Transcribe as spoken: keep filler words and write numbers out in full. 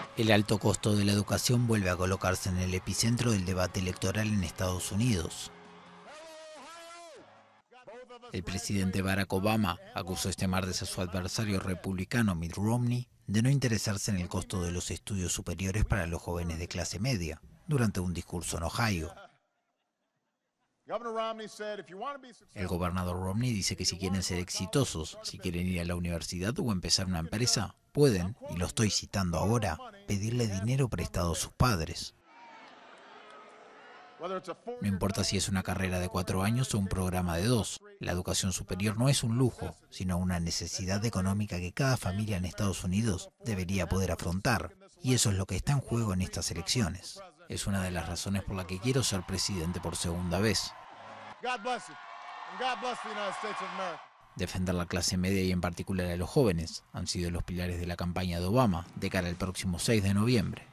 El alto costo de la educación vuelve a colocarse en el epicentro del debate electoral en Estados Unidos. El presidente Barack Obama acusó este martes a su adversario republicano Mitt Romney de no interesarse en el costo de los estudios superiores para los jóvenes de clase media, durante un discurso en Ohio. El gobernador Romney dice que si quieren ser exitosos, si quieren ir a la universidad o empezar una empresa, pueden, y lo estoy citando ahora, pedirle dinero prestado a sus padres. No importa si es una carrera de cuatro años o un programa de dos, la educación superior no es un lujo, sino una necesidad económica que cada familia en Estados Unidos debería poder afrontar, y eso es lo que está en juego en estas elecciones. Es una de las razones por la que quiero ser presidente por segunda vez. Defender la clase media y en particular a los jóvenes han sido los pilares de la campaña de Obama de cara al próximo seis de noviembre.